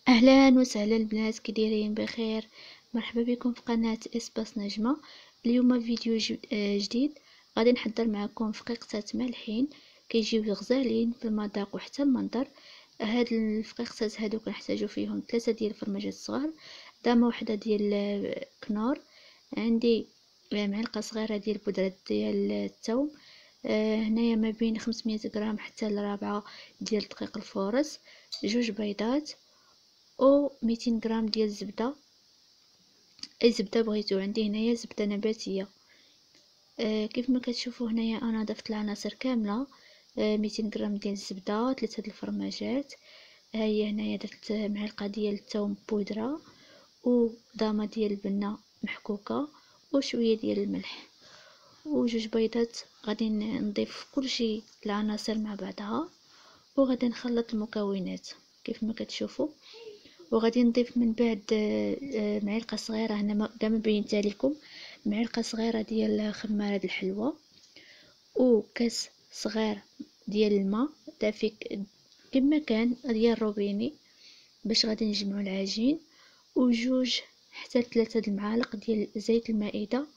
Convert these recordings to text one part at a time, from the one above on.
اهلا وسهلا البنات، كي دايرين؟ بخير. مرحبا بكم في قناه اسباس نجمه. اليوم فيديو جديد. غادي نحضر معكم فقيقتات مالحين كيجيو غزالين في المذاق وحتى المنظر. هاد الفقيقتات هادو كنحتاجو فيهم 3 ديال الفرماجات صغار، دامه وحده ديال كنور، عندي معلقه صغيره ديال بودره ديال الثوم، هنايا ما بين 500 غرام حتى ل4 ديال دقيق الفورص، 2 بيضات، او 200 غرام ديال الزبده، اي زبده بغيتو. عندي هنايا زبده نباتيه. كيف ما كتشوفوا هنايا انا ضفت العناصر كامله. 200 غرام ديال الزبده، 3 د الفرماجات، هي هنايا درت معلقه ديال الثوم بودره، ودامه ديال البنه محكوكه، وشويه ديال الملح، و2 بيضات. غادي نضيف كلشي العناصر مع بعضها، وغادي نخلط المكونات كيف ما كتشوفوا. وغادي نضيف من بعد معلقه صغيره، هنا كاع ما بينتها لكم، معلقه صغيره ديال خماره الحلوى، وكاس صغير ديال الماء دافي كما كان ديال روبيني باش غادي نجمعوا العجين، وجوج حتى 3 المعالق ديال زيت المائده.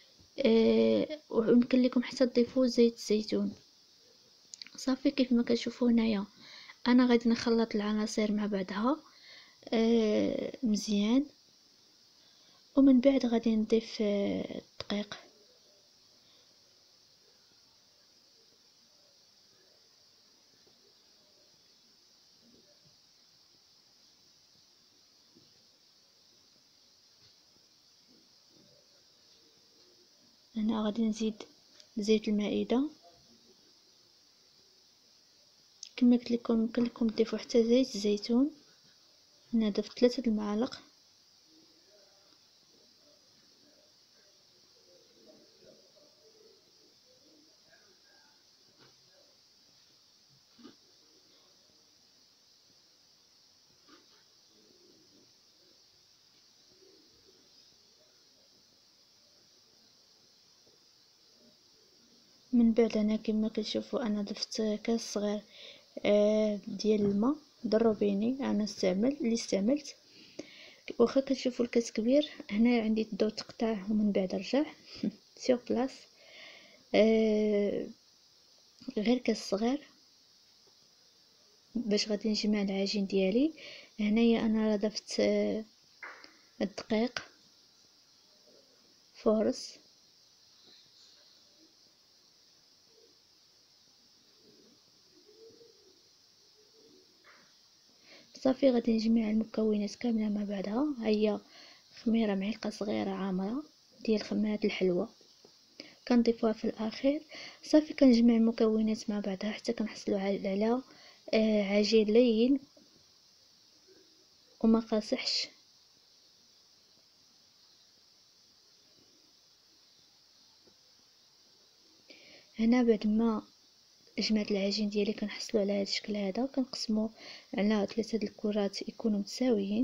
ويمكن لكم حتى تضيفوا زيت الزيتون. صافي كيف ما كتشوفوا هنايا انا غادي نخلط العناصر مع بعضها مزيان، ومن بعد غادي نضيف الدقيق. هنا غادي نزيد زيت المائده، كما قلت لكم يمكن لكم تضيفوا حتى زيت الزيتون. هنا ضفت 3 المعالق. من بعد انا كما كتشوفوا انا ضفت كاس صغير ديال الماء ضروبيني انا استعملت. واخا كتشوفوا الكاس كبير، هنا عندي الضو تقطع ومن بعد رجع سيغ بلاص. غير كاس صغير باش غادي نجمع العجين ديالي. هنايا انا ضفت الدقيق فورس، صافي غادي نجمع المكونات كامله مع بعضها. هي خميره معلقه صغيره عامره ديال خميره الحلوى كنضيفوها في الاخير. صافي كنجمع المكونات مع بعضها حتى كنحصلوا على عجين لين وما قاصحش. هنا بعد ما جمعت العجين ديالي كنحصلوا على هذا الشكل هذا، كنقسموا على 3 د الكرات يكونوا متساويين.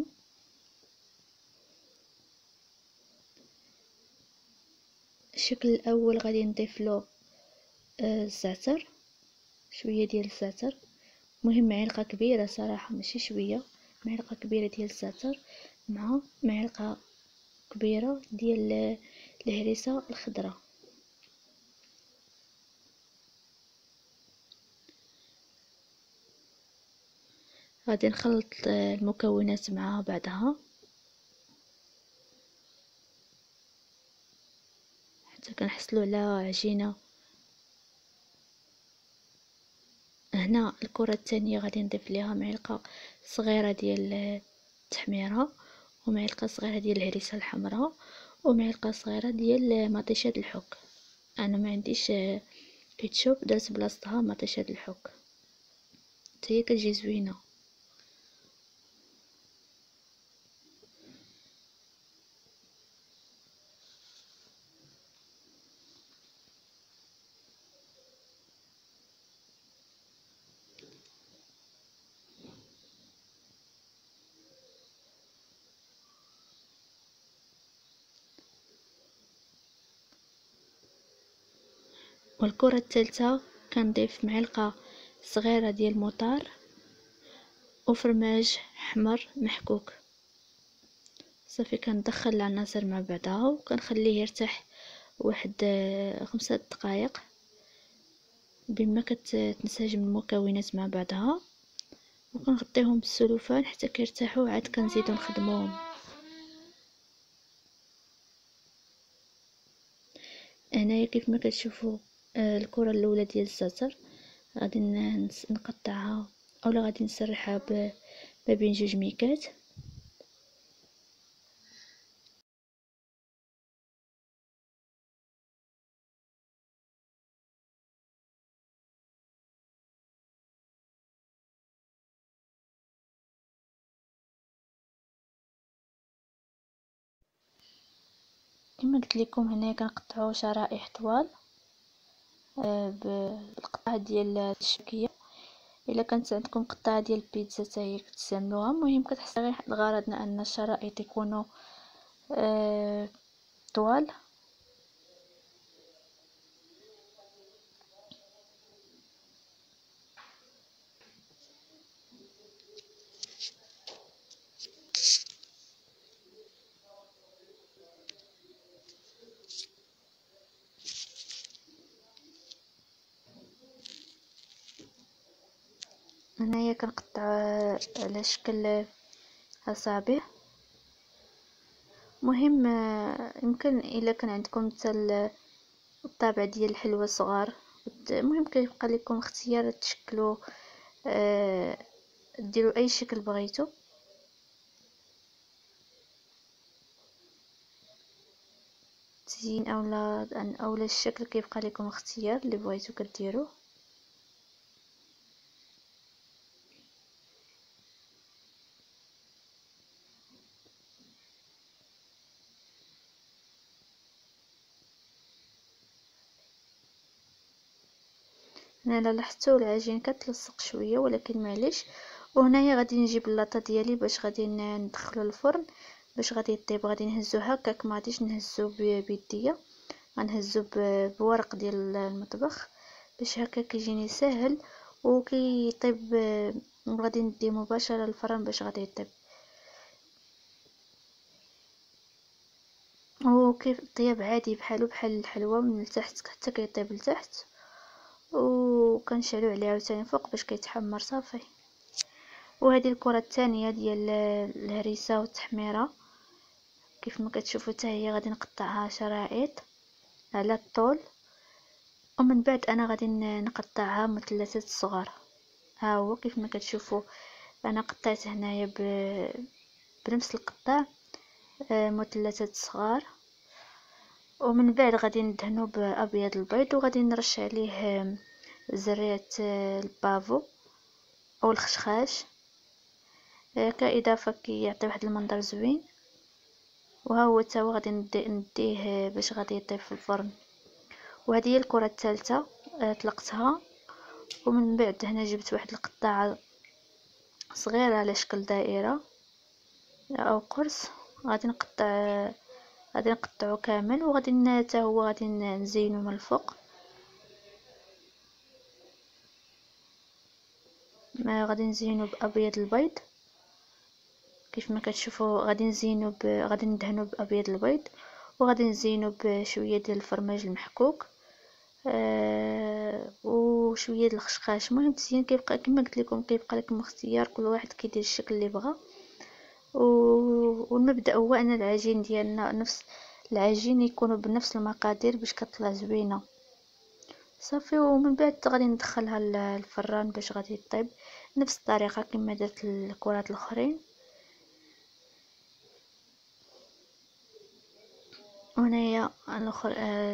الشكل الاول غادي نضيف له الزعتر، شويه ديال الزعتر، مهم معلقه كبيره صراحه ماشي شويه، معلقه كبيره ديال الزعتر مع معلقه كبيره ديال الهريسه الخضراء. غادي نخلط المكونات مع بعضها حتى كنحصلوا على عجينه. هنا الكره الثانيه غادي نضيف ليها معلقه صغيره ديال التحميره، ومعلقه صغيره ديال الهريسه الحمراء، ومعلقه صغيره ديال مطيشه الحك. انا ما عنديش كيتشوب، درت بلاصتها مطيشه الحك، هي كتجي زوينه. والكره الثالثه كنضيف معلقه صغيره ديال المطار، وفرماج احمر محكوك. صافي كندخل العناصر مع بعضها وكنخليه يرتاح واحد 5 دقائق بما كتنسجم المكونات مع بعضها، وكنغطيهم بالسلوفان حتى كيرتاحوا، عاد كنزيدو نخدموهم. هنايا كيف ما كتشوفوا الكره الاولى ديال الزعتر غادي نقطعها اولا غادي نسرحها ما بين 2 ميكات. كما قلت لكم هنا كنقطعوا شرائح طوال بالقطعه ديال الشبكيه. الا كانت عندكم قطعه ديال البيتزا حتى هي كتستعملوها، المهم كتحس غير غرضنا ان الشرائط يكونوا طوال. هنايا كنقطع على شكل اصابع. مهم يمكن الا كان عندكم حتى الطابع ديال الحلوى صغار، المهم كيبقى لكم اختيار تشكلوا ديروا اي شكل بغيتو. تزيين اولا الشكل كيبقى لكم اختيار اللي بغيتو كديروه. هنا الا لاحظتوا العجين كتلصق شويه ولكن معليش. وهنايا غادي نجيب اللاطه ديالي باش غادي ندخلو الفرن باش غادي يطيب. غادي نهزو هكاك، ما غاديش نهزو بيديا، غنهزو بورق ديال المطبخ باش هكاك يجيني ساهل وكيطيب. غادي نديه مباشره للفرن باش غادي يطيب. وكيف طياب عادي بحال الحلوى من التحت حتى كيطيب لتحت، وكنشعلو عليه عاوتاني فوق باش كيتحمر صافي. وهذه الكره الثانيه ديال الهريسه والتحميره كيف ما كتشوفوا حتى هي غادي نقطعها شرائط على الطول، ومن بعد انا غادي نقطعها مثلثات صغار. ها هو كيف ما كتشوفوا انا قطعت هنايا بنفس القطاع مثلثات صغار. ومن بعد غادي ندهنو بابيض البيض وغادي نرش عليه زريعه البافو او الخشخاش كاضافه كيعطي واحد المنظر زوين. وها هو حتى هو غادي نديه باش غادي يطيب في الفرن. وهذه هي الكره الثالثه طلقتها. ومن بعد هنا جبت واحد القطاعه صغيره على شكل دائره او قرص، غادي نقطعو كامل وغادي حتى هو غادي نزينو من الفوق. غادي نزينو بابيض البيض كيف ما كتشوفوا. غادي ندهنو بابيض البيض وغادي نزينو بشويه ديال الفرماج المحكوك وشويه ديال الخشخاش. المهم التزيين كيبقى كما قلت لكم، كيبقى لكم اختيار، كل واحد كيدير الشكل اللي بغا. والمبدا هو ان العجين ديالنا نفس العجين يكونوا بنفس المقادير باش كتطلع زوينه صافي. ومن بعد غادي ندخلها للفران باش غادي يطيب نفس الطريقه كما درت الكرات الاخرين. وهنايا الاخر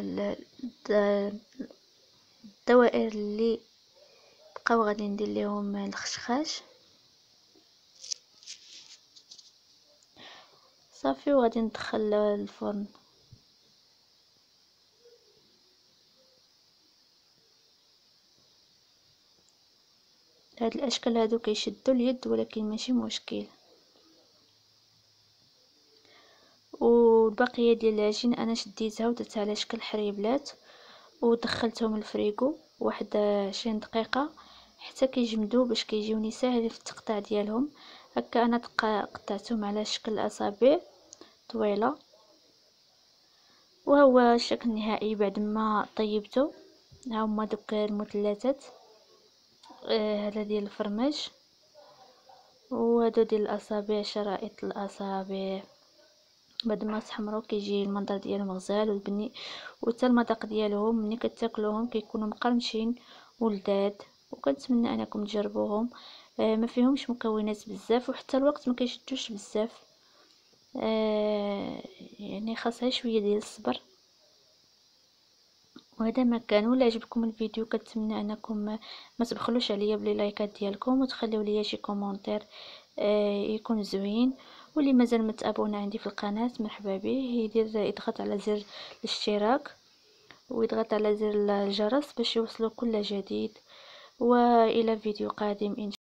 الدوائر اللي بقاو غادي ندير لهم الخشخاش صافي. وغادي ندخل الفرن. هاد الاشكال هادو كيشدوا اليد ولكن ماشي مشكل. والبقيه ديال العجين انا شديتها ودرتها على شكل حريبلات ودخلتهم الفريغو واحد 20 دقيقه حتى كيجمدوا باش كيجيوني ساهل في التقطيع ديالهم. هكا انا قطعتهم على شكل اصابع طويله، وهو الشكل النهائي بعد ما طيبته. ها هما دوك المثلثات، هذا ديال الفرماج، وهادو ديال الاصابع، شرائط الاصابع. بعد ما تحمروا كيجي المنظر ديالهم غزال والبني، وحتى المذاق ديالهم ملي كتاكلوهم كيكونوا مقرمشين ولذاذ. وكنتمنى انكم تجربوهم. ما فيهمش مكونات بزاف، وحتى الوقت ما كيشدوش بزاف. يعني خاصها شويه ديال الصبر. وهذا ما كان. ولا عجبكم الفيديو كنتمنى انكم ما تبخلوش عليا بلي لايكات ديالكم، وتخليو ليا شي كومونتير يكون زوين. واللي مازال متابعونا عندي في القناه مرحبا به، يضغط على زر الاشتراك ويضغط على زر الجرس باش يوصلوا كل جديد. والى فيديو قادم إن